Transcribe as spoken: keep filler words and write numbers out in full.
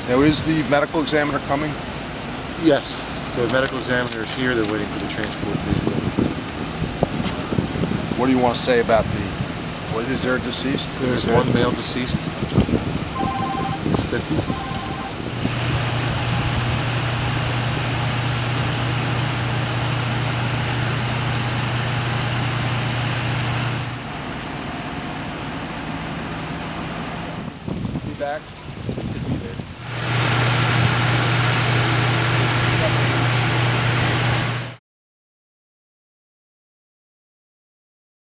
Now, is the medical examiner coming? Yes, the medical examiner is here. They're waiting for the transport vehicle. What do you want to say about the, what is there deceased? There's one male deceased in his fifties. Is he back?